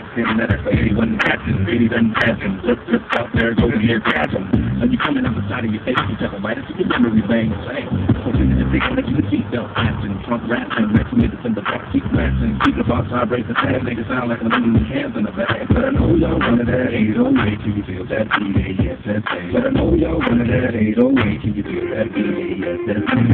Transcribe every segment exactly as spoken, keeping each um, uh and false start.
Getting better for anyone catching, really done catching. Flip, flip, out there, go in here, catch 'em. And you coming up the side of your face, you tell them, right? It's your memory bang, say. Hoping that they can make you the seatbelt catching, trunk rapping, next minute in the back seat rapping. Keep the box vibrating, sad, make it sound like I'm moving hands in the back. But I know y'all running that eight oh eight, can you feel that B A S S A? But I know y'all running that eight oh eight, can you feel that B A S S A?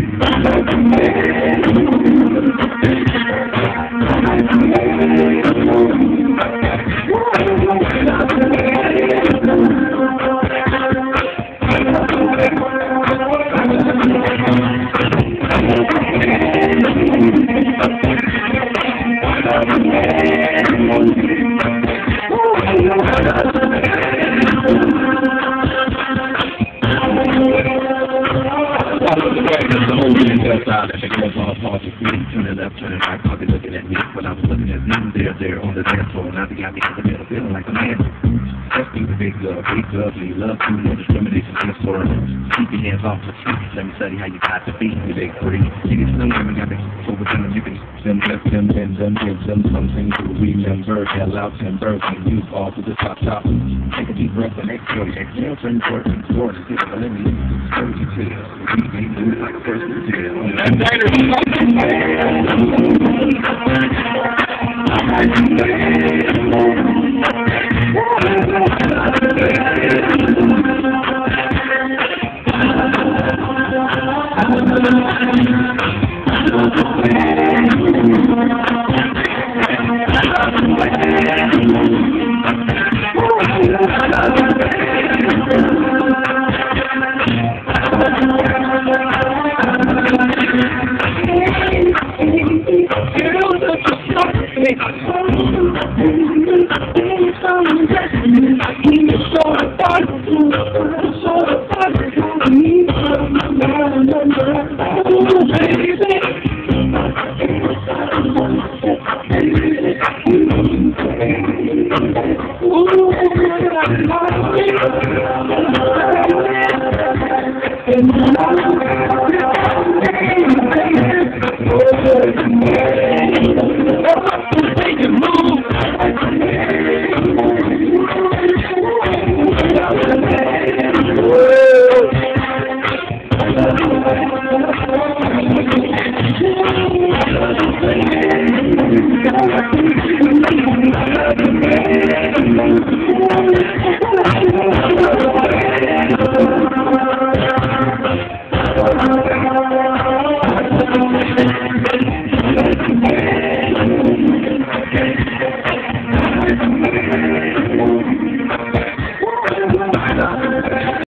Turning left, turning right, probably looking at me. When I was looking at you, there, there on the dance floor, and I think I got me in the middle, feeling like a man. That's me, the big love, big lovely, love you, no discrimination in the store. Keep your hands off the street, let me study how you got to be, you big free. You can still never got me over them, you can them, left them, bend them, give them something to remember. Hell out, timber, and you fall to the top, top. Take a deep breath and exhale, exhale, turn towards and towards, get a let me stir you to you. We do it like a first detail. And Baby,